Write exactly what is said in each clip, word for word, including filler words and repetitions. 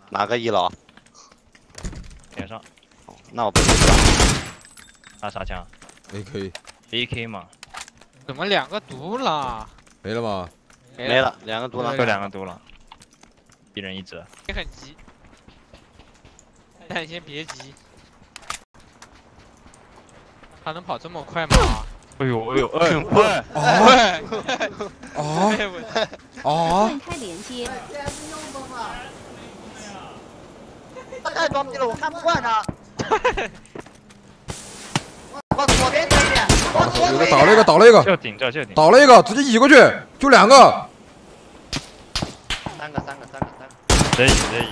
哪个一楼？ 点上。 那我不知道。 拿啥枪 ？A K。 A K 嘛。 怎么两个毒了？ 没了吗？ 没了，两个毒了。 就两个毒了。一人一只。 你很急，但先别急。他能跑这么快吗？ 哎呦哎呦哎喂啊喂！ 啊！ 开连接。 太装逼了，我看不惯他。往左边推一点，往左推一点。 倒了一个，倒了一个。 就顶着就顶。 倒了一个，直接移过去，就两个。 三个，三个，三个，三个。 直接移，直接移。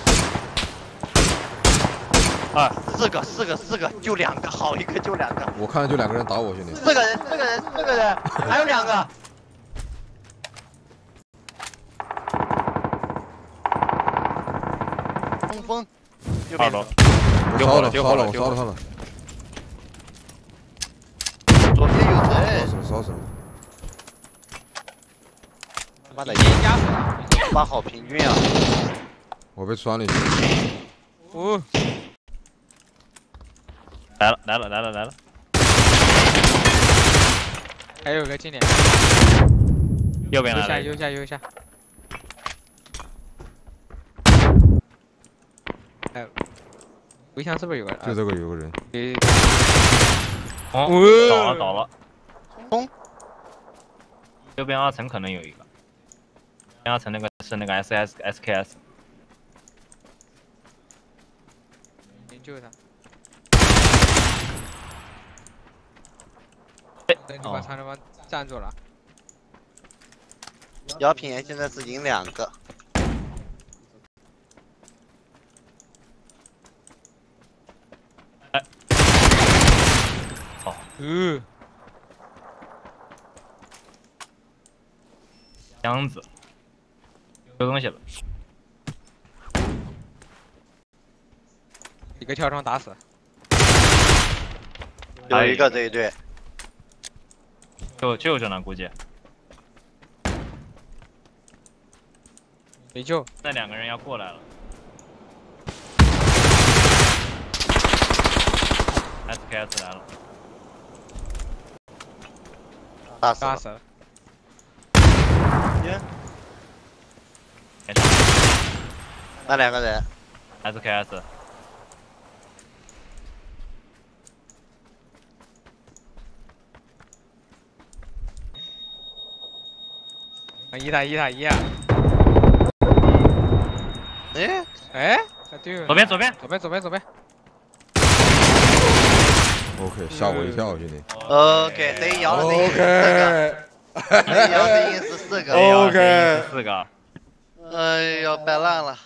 啊， 四个，四个，四个，就两个，好一个就两个。 我看着就两个人打我，兄弟。 四个人，四个人，四个人，还有两个。 冲锋，右边。 好了， 我烧了，烧了，我烧了，烧了。 左边有烧人。 死了，烧死了。 妈的， 烟加水， 妈好平均啊！ 我被穿了一下。 哦。 来了来了来了来了， 还有个近点， 右边来了， 右下右下右下。哎，围墙是不是有个人？ 就这个有个人。 对。 哦，倒了倒了。 冲！ 右边二层可能有一个，二层那个是那个 S S S K S。 研究他。 等你把长城帮站住了。 姚品言现在是赢两个。 哎，好， 嗯， 箱子，丢东西了。 一个跳窗打死。 有一个这一队。 就就这呢，估计没救。 那两个人要过来了。S K S 来了， 打死打死了。 耶！ 没事。 那两个人 S K S。 一打一打一啊！ 哎哎，对， 左边左边左边左边左边。 OK， 吓我一跳，兄弟。 OK，贼摇的声音是四个，贼摇的声音是四个。 OK， 四个。 哎呦，摆烂了。